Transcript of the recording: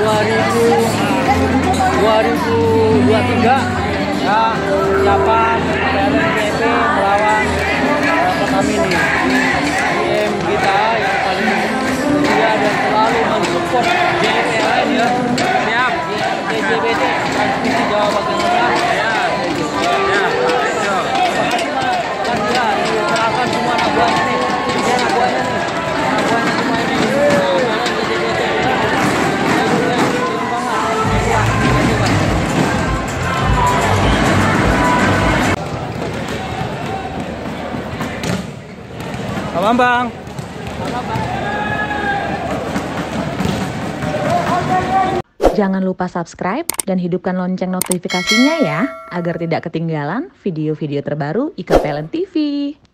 2023 ya, persiapan PLNJP melawan Pertamini. tim kita yang paling setia dan selalu mensupport JPLN ya. Siap. JJBT Transmisi Jawa Bagian Tengah. Ya. Kan ya, serahkan semua anak buahnya nih. Ini anak buahnya nih. Anak buahnya semua ini. JJBT ya. Pak Bambang. Jangan lupa subscribe dan hidupkan lonceng notifikasinya ya, agar tidak ketinggalan video-video terbaru IKPLN TV.